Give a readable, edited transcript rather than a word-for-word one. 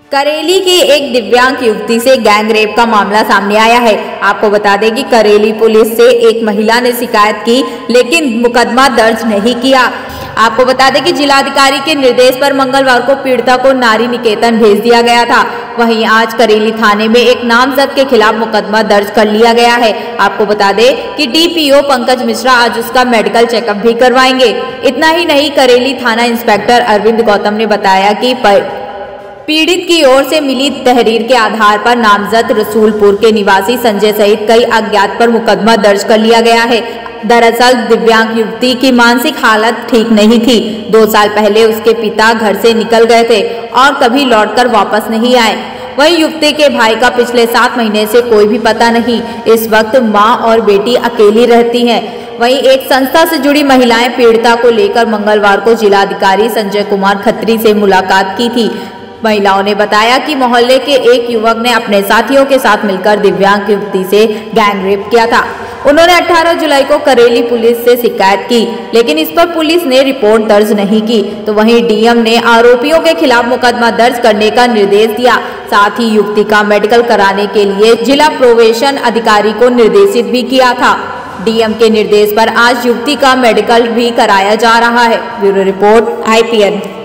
करेली की एक दिव्यांग युवती से गैंग रेप का मामला सामने आया है। आपको बता दें कि करेली पुलिस से एक महिला ने शिकायत की, लेकिन मुकदमा दर्ज नहीं किया। आपको बता दें कि जिलाधिकारी के निर्देश पर मंगलवार को पीड़िता को नारी निकेतन भेज दिया गया था। वहीं आज करेली थाने में एक नामजद के खिलाफ मुकदमा दर्ज कर लिया गया है। आपको बता दें कि डीपीओ पंकज मिश्रा आज उसका मेडिकल चेकअप भी करवाएंगे। इतना ही नहीं, करेली थाना इंस्पेक्टर अरविंद गौतम ने बताया कि पीड़ित की ओर से मिली तहरीर के आधार पर नामजद रसूलपुर के निवासी संजय सहित कई अज्ञात पर मुकदमा दर्ज कर लिया गया है। दरअसल दिव्यांग युवती की मानसिक हालत ठीक नहीं थी। 2 साल पहले उसके पिता घर से निकल गए थे और कभी लौटकर वापस नहीं आए। वहीं युवती के भाई का पिछले 7 महीने से कोई भी पता नहीं। इस वक्त मां और बेटी अकेली रहती हैं। वहीं एक संस्था से जुड़ी महिलाएं पीड़िता को लेकर मंगलवार को जिलाधिकारी संजय कुमार खत्री से मुलाकात की थी। महिलाओं ने बताया कि मोहल्ले के एक युवक ने अपने साथियों के साथ मिलकर दिव्यांग युवती से गैंग रेप किया था। उन्होंने 18 जुलाई को करेली पुलिस से शिकायत की, लेकिन इस पर पुलिस ने रिपोर्ट दर्ज नहीं की। तो वहीं डीएम ने आरोपियों के खिलाफ मुकदमा दर्ज करने का निर्देश दिया। साथ ही युवती का मेडिकल कराने के लिए जिला प्रोबेशन अधिकारी को निर्देशित भी किया था। डीएम के निर्देश पर आज युवती का मेडिकल भी कराया जा रहा है। Bureau report IPN।